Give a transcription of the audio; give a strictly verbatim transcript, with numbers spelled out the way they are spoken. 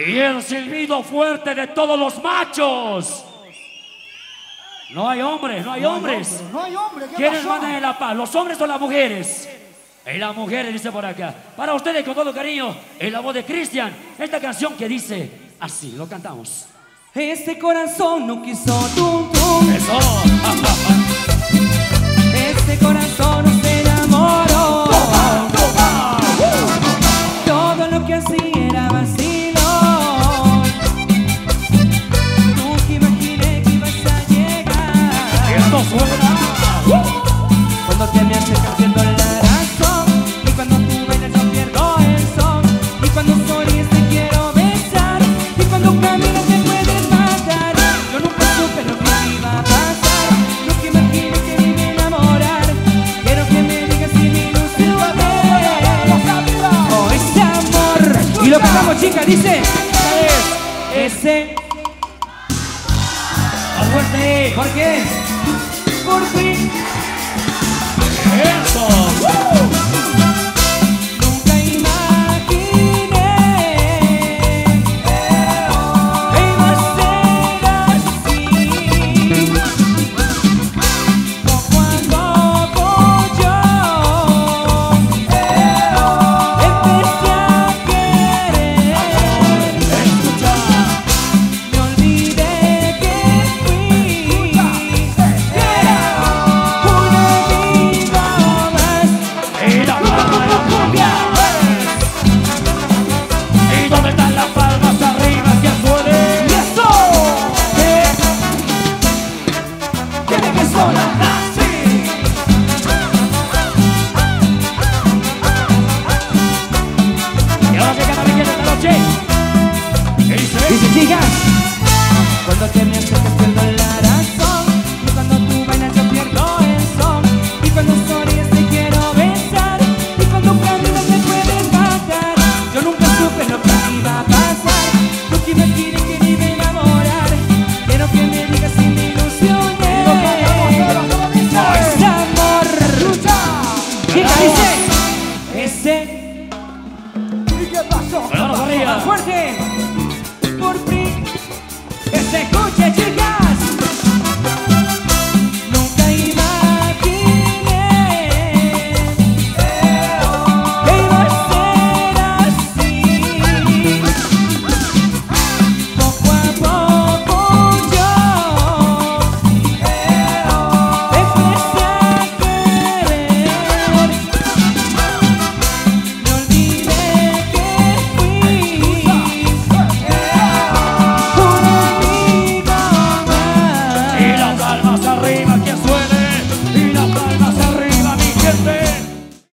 y el silbido fuerte de todos los machos. No hay hombres, no hay No hay hombres. hombre, no hay hombre, ¿qué ¿Quiénes pasó? mandan en la paz? ¿Los hombres o las mujeres? Y las mujeres, dice por acá. Para ustedes, con todo cariño, en la voz de Cristian, esta canción que dice así, lo cantamos. Este corazón no quiso tum tum. Eso. Este corazón no se enamoró. Toma, toma. Todo lo que hacía era vacilo. Nunca imaginé que ibas a llegar. Esto suena. Cuando te me acercas pierdo la razón. Y cuando tú bailas yo pierdo el son. Y cuando sonríes te quiero besar. Y cuando caminas te puedes matar. Yo nunca supe lo que iba a pasar. Nunca imaginé que me iba a enamorar. Quiero que me digas si mi ilusión es. Oh, ese amor. Y lo cantamos, chicas, dice. Ese. Más fuerte. ¿Por qué? Por fin. Eso. Nunca imaginé que iba a ser así. Poco a poco yo empecé a querer. Escucha. Me olvidé que fui una vida más. Y la palma de la cumbia. ¿Y dónde están las palmas arriba que suene? ¡Y eso! Tiene que sonar así. Y ahora se canta bien esta noche. ¿Qué dice? Dice, chicas, cuando te